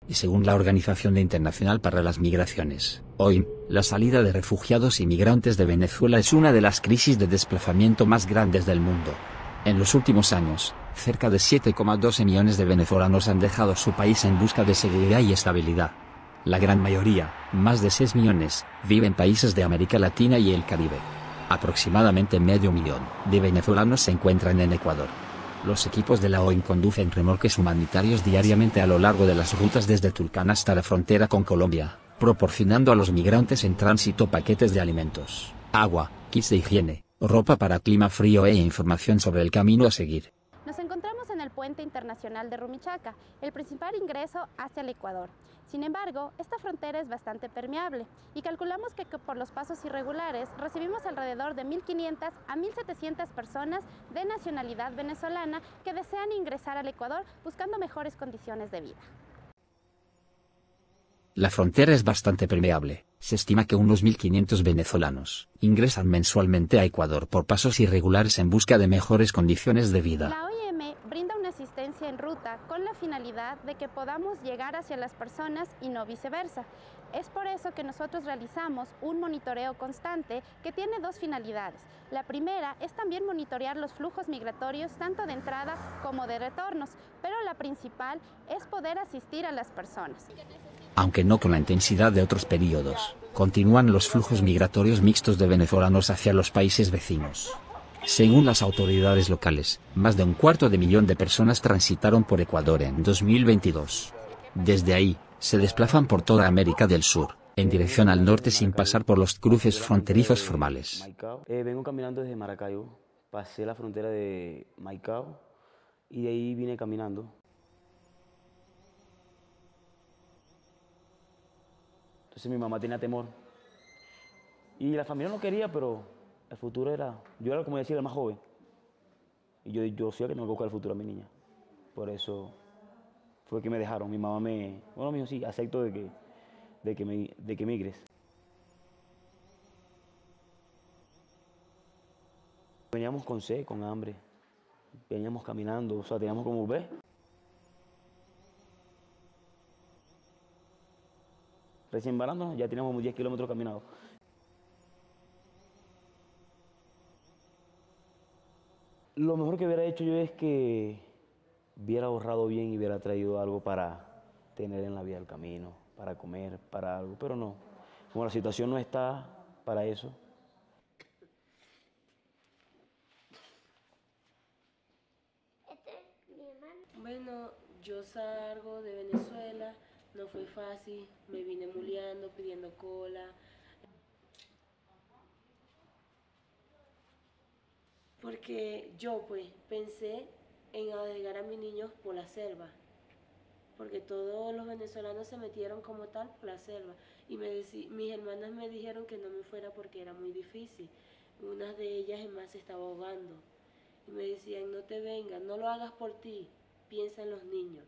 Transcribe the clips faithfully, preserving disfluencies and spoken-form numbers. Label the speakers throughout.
Speaker 1: y según la Organización Internacional para las Migraciones, O I M, la salida de refugiados y migrantes de Venezuela es una de las crisis de desplazamiento más grandes del mundo. En los últimos años, cerca de siete coma doce millones de venezolanos han dejado su país en busca de seguridad y estabilidad. La gran mayoría, más de seis millones, vive en países de América Latina y el Caribe. Aproximadamente medio millón de venezolanos se encuentran en Ecuador. Los equipos de la O I M conducen remolques humanitarios diariamente a lo largo de las rutas desde Tulcán hasta la frontera con Colombia, proporcionando a los migrantes en tránsito paquetes de alimentos, agua, kits de higiene, ropa para clima frío e información sobre el camino a seguir.
Speaker 2: Nos encontramos en el puente internacional de Rumichaca, el principal ingreso hacia el Ecuador. Sin embargo, esta frontera es bastante permeable y calculamos que por los pasos irregulares recibimos alrededor de mil quinientas a mil setecientas personas de nacionalidad venezolana que desean ingresar al Ecuador buscando mejores condiciones de vida.
Speaker 1: La frontera es bastante permeable. Se estima que unos mil quinientos venezolanos ingresan mensualmente a Ecuador por pasos irregulares en busca de mejores condiciones de vida.
Speaker 2: La O I M brinda una asistencia en ruta con la finalidad de que podamos llegar hacia las personas y no viceversa. Es por eso que nosotros realizamos un monitoreo constante que tiene dos finalidades. La primera es también monitorear los flujos migratorios tanto de entrada como de retornos, pero la principal es poder asistir a las personas.
Speaker 1: Aunque no con la intensidad de otros periodos, continúan los flujos migratorios mixtos de venezolanos hacia los países vecinos. Según las autoridades locales, más de un cuarto de millón de personas transitaron por Ecuador en dos mil veintidós. Desde ahí, se desplazan por toda América del Sur, en dirección al norte sin pasar por los cruces fronterizos formales.
Speaker 3: Eh, vengo caminando desde Maracaibo, pasé la frontera de Maicao y de ahí vine caminando. Entonces mi mamá tenía temor. Y la familia no quería, pero el futuro era... Yo era, como decía, el más joven. Y yo, yo sé que tengo que buscar el futuro a mi niña. Por eso fue que me dejaron. Mi mamá me... Bueno, me dijo, sí, acepto de que, de que, me, de que migres. Veníamos con sed, con hambre. Veníamos caminando, o sea, teníamos como ver. Recién varándonos, ya teníamos diez kilómetros caminados. Lo mejor que hubiera hecho yo es que hubiera ahorrado bien y hubiera traído algo para tener en la vida del camino, para comer, para algo, pero no. Como la situación no está para eso.
Speaker 4: Bueno, yo salgo de Venezuela. No fue fácil, me vine muleando, pidiendo cola. Porque yo pues pensé en agregar a mis niños por la selva. Porque todos los venezolanos se metieron como tal por la selva. Y me decí, mis hermanas me dijeron que no me fuera porque era muy difícil. Una de ellas es más se estaba ahogando. Y me decían, no te vengas, no lo hagas por ti, piensa en los niños.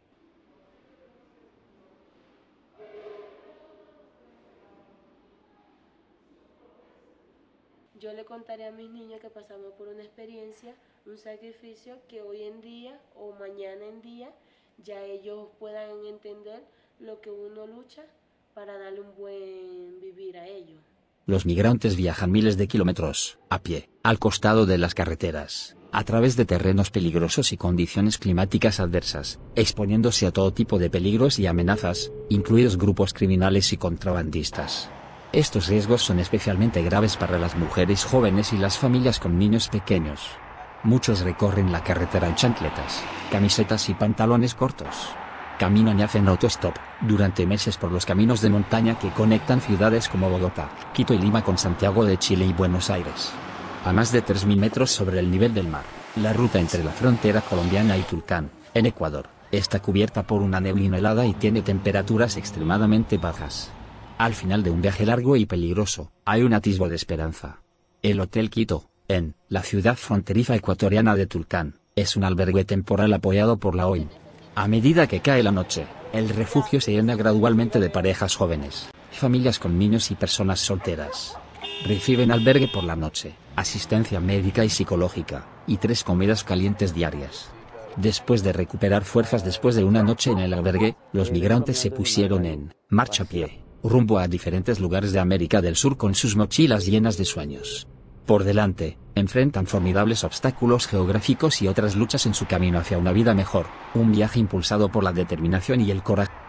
Speaker 4: Yo le contaré a mis niños que pasamos por una experiencia, un sacrificio que hoy en día o mañana en día ya ellos puedan entender lo que uno lucha para darle un buen vivir a ellos.
Speaker 1: Los migrantes viajan miles de kilómetros, a pie, al costado de las carreteras, a través de terrenos peligrosos y condiciones climáticas adversas, exponiéndose a todo tipo de peligros y amenazas, incluidos grupos criminales y contrabandistas. Estos riesgos son especialmente graves para las mujeres jóvenes y las familias con niños pequeños. Muchos recorren la carretera en chancletas, camisetas y pantalones cortos. Caminan y hacen autostop durante meses por los caminos de montaña que conectan ciudades como Bogotá, Quito y Lima con Santiago de Chile y Buenos Aires. A más de tres mil metros sobre el nivel del mar, la ruta entre la frontera colombiana y Tulcán, en Ecuador, está cubierta por una neblina helada y tiene temperaturas extremadamente bajas. Al final de un viaje largo y peligroso, hay un atisbo de esperanza. El Hotel Quito, en la ciudad fronteriza ecuatoriana de Tulcán, es un albergue temporal apoyado por la O I M. A medida que cae la noche, el refugio se llena gradualmente de parejas jóvenes, familias con niños y personas solteras. Reciben albergue por la noche, asistencia médica y psicológica, y tres comidas calientes diarias. Después de recuperar fuerzas después de una noche en el albergue, los migrantes se pusieron en marcha a pie, rumbo a diferentes lugares de América del Sur con sus mochilas llenas de sueños. Por delante, enfrentan formidables obstáculos geográficos y otras luchas en su camino hacia una vida mejor, un viaje impulsado por la determinación y el coraje.